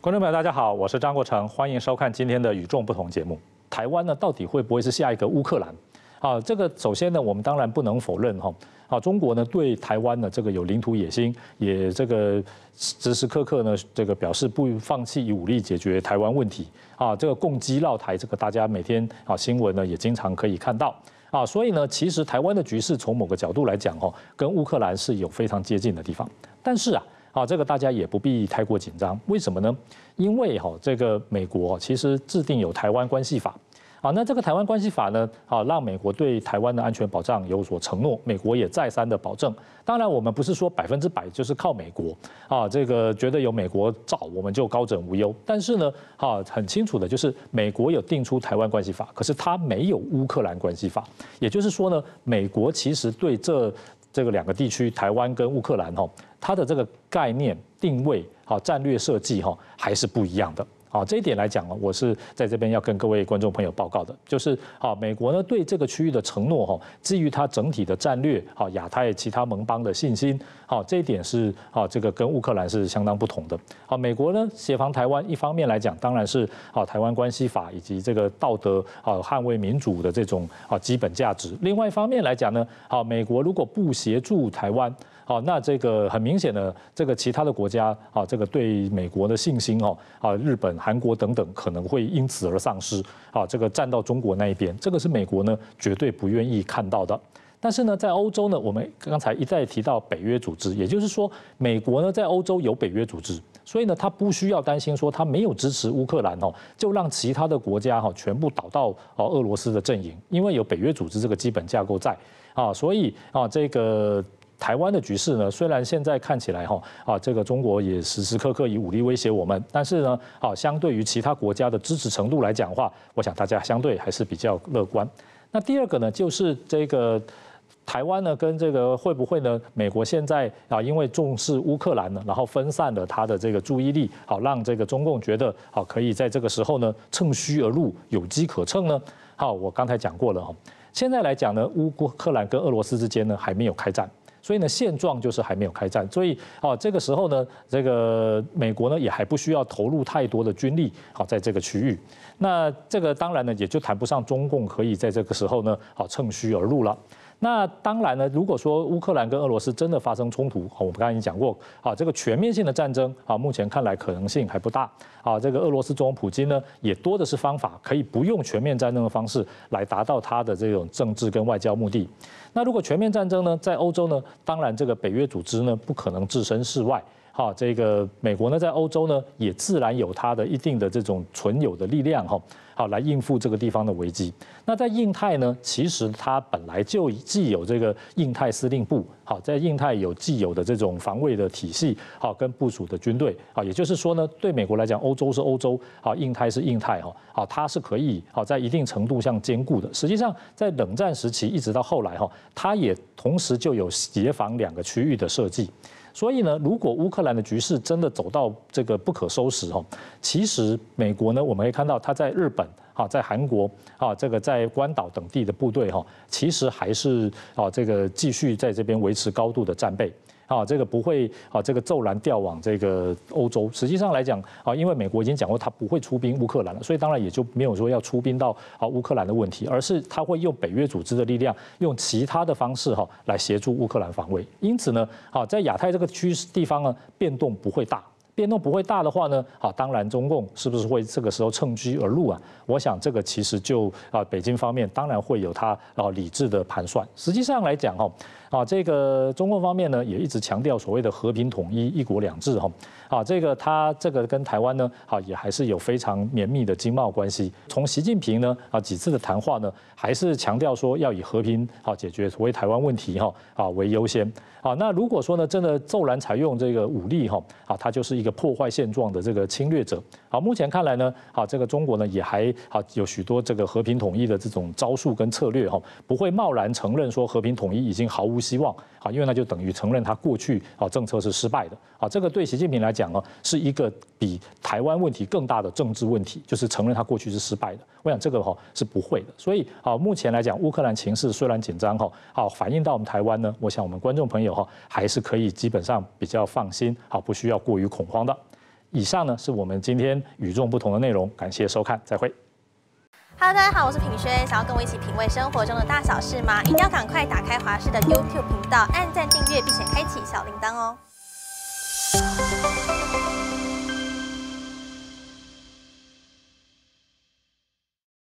观众朋友，大家好，我是张国成，欢迎收看今天的与众不同节目。台湾呢，到底会不会是下一个乌克兰？这个首先呢，我们当然不能否认中国呢对台湾呢这个有领土野心，也这个时时刻刻呢这个表示不放弃以武力解决台湾问题这个共机绕台，这个大家每天新闻呢也经常可以看到所以呢，其实台湾的局势从某个角度来讲跟乌克兰是有非常接近的地方，但是这个大家也不必太过紧张，为什么呢？因为这个美国其实制定有台湾关系法。那这个台湾关系法呢，让美国对台湾的安全保障有所承诺，美国也再三的保证。当然，我们不是说100%就是靠美国这个觉得有美国罩我们就高枕无忧。但是呢，很清楚的就是美国有定出台湾关系法，可是它没有乌克兰关系法。也就是说呢，美国其实对这个两个地区，台湾跟乌克兰它的这个概念定位战略设计还是不一样的。这一点来讲我是在这边要跟各位观众朋友报告的，就是美国呢对这个区域的承诺基于它整体的战略亚太其他盟邦的信心这一点是这个跟乌克兰是相当不同的。美国呢协防台湾，一方面来讲当然是台湾关系法以及这个道德捍卫民主的这种基本价值，另外一方面来讲呢美国如果不协助台湾那这个很明显的，这个其他的国家这个对美国的信心日本、韩国等等可能会因此而丧失这个站到中国那一边，这个是美国呢绝对不愿意看到的。但是呢，在欧洲呢，我们刚才一再提到北约组织，也就是说，美国呢在欧洲有北约组织，所以呢，他不需要担心说他没有支持乌克兰就让其他的国家全部倒到俄罗斯的阵营，因为有北约组织这个基本架构在所以这个。台湾的局势呢，虽然现在看起来这个中国也时时刻刻以武力威胁我们，但是呢相对于其他国家的支持程度来讲的话，我想大家相对还是比较乐观。那第二个呢，就是这个台湾呢跟这个会不会呢？美国现在因为重视乌克兰呢，然后分散了他的这个注意力，让这个中共觉得可以在这个时候呢趁虚而入，有机可乘呢？我刚才讲过了现在来讲呢，乌克兰跟俄罗斯之间呢还没有开战。所以呢，现状就是还没有开战，所以这个时候呢，这个美国呢也还不需要投入太多的军力在这个区域。那这个当然呢，也就谈不上中共可以在这个时候呢趁虚而入了。那当然呢，如果说乌克兰跟俄罗斯真的发生冲突，我们刚才已经讲过这个全面性的战争目前看来可能性还不大这个俄罗斯总统普京呢，也多的是方法，可以不用全面战争的方式来达到他的这种政治跟外交目的。那如果全面战争呢，在欧洲呢，当然这个北约组织呢不可能置身事外。这个美国呢，在欧洲呢，也自然有它的一定的这种存有的力量来应付这个地方的危机。那在印太呢，其实它本来就既有这个印太司令部，在印太有既有的这种防卫的体系，跟部署的军队，也就是说呢，对美国来讲，欧洲是欧洲，印太是印太，它是可以在一定程度上兼顾的。实际上，在冷战时期一直到后来它也同时就有协防两个区域的设计。所以呢，如果乌克兰的局势真的走到这个不可收拾其实美国呢，我们可以看到它在日本在韩国这个在关岛等地的部队其实还是这个继续在这边维持高度的战备。这个不会这个骤然调往这个欧洲。实际上来讲因为美国已经讲过他不会出兵乌克兰了，所以当然也就没有说要出兵到乌克兰的问题，而是他会用北约组织的力量，用其他的方式来协助乌克兰防卫。因此呢在亚太这个地方呢变动不会大。变动不会大的话呢，当然中共是不是会这个时候趁虚而入我想这个其实就北京方面当然会有他理智的盘算。实际上来讲这个中共方面呢也一直强调所谓的和平统一、一国两制这个他这个跟台湾呢也还是有非常绵密的经贸关系。从习近平呢几次的谈话呢，还是强调说要以和平解决所谓台湾问题为优先。那如果说呢真的骤然采用这个武力它就是一个破坏现状的这个侵略者。目前看来呢这个中国呢也还有许多这个和平统一的这种招数跟策略不会贸然承认说和平统一已经毫无希望因为那就等于承认他过去政策是失败的这个对习近平来讲是一个比台湾问题更大的政治问题，就是承认他过去是失败的。我想这个是不会的。所以目前来讲，乌克兰情势虽然紧张反映到我们台湾呢，我想我们观众朋友还是可以基本上比较放心不需要过于恐慌的。 以上呢是我们今天与众不同的内容，感谢收看，再会。 Hello， 大家好，我是品轩。想要跟我一起品味生活中的大小事吗？一定要赶快打开华视的 YouTube 频道，按赞订阅，并且开启小铃铛哦。